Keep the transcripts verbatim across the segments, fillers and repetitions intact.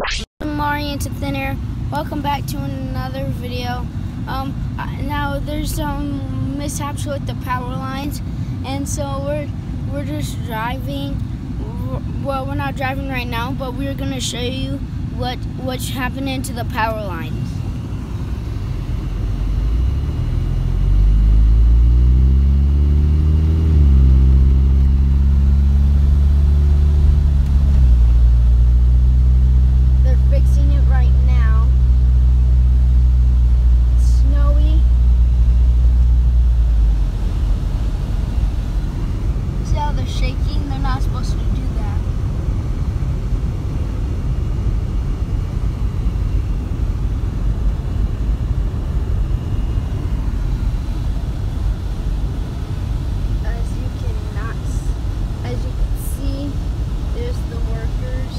Mari into Thin Air. Welcome back to another video. Um, now there's some mishaps with the power lines, and so we're we're just driving. Well, we're not driving right now, but we're gonna show you what what's happening to the power lines. Shaking, they're not supposed to do that. As you cannot, as you can see, there's the workers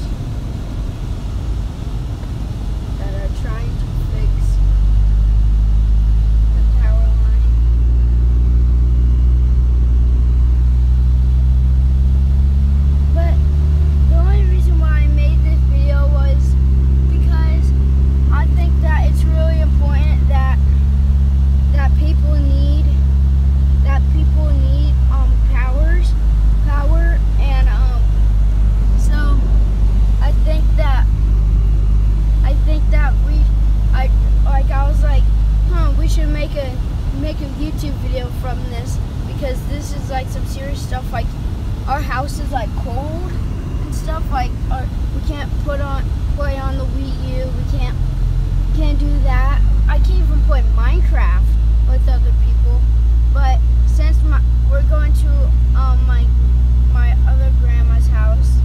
that are trying to fix the power line. Should make a make a YouTube video from this, because this is like some serious stuff. Like our house is like cold and stuff. Like our, we can't put on play on the Wii U. We can't can't do that. I can't even play Minecraft with other people. But since my, we're going to um, my my other grandma's house,